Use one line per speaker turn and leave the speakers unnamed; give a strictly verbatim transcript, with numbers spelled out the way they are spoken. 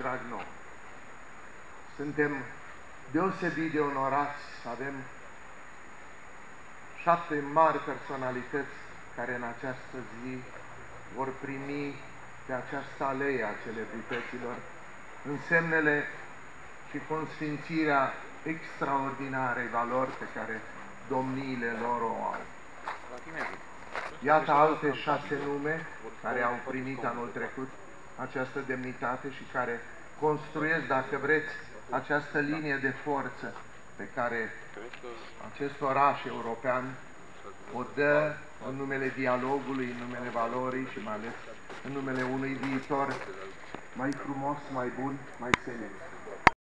drag nou. Suntem deosebit de onorați să avem șapte mari personalități care în această zi vor primi pe această alee a celebrităților însemnele și consfințirea extraordinarei valori pe care domniile lor o au. Iată alte șase nume care au primit anul trecut această demnitate și care construiesc, dacă vreți, această linie de forță pe care acest oraș european o dă în numele dialogului, în numele valorii și mai ales în numele unui viitor mai frumos, mai bun, mai senin.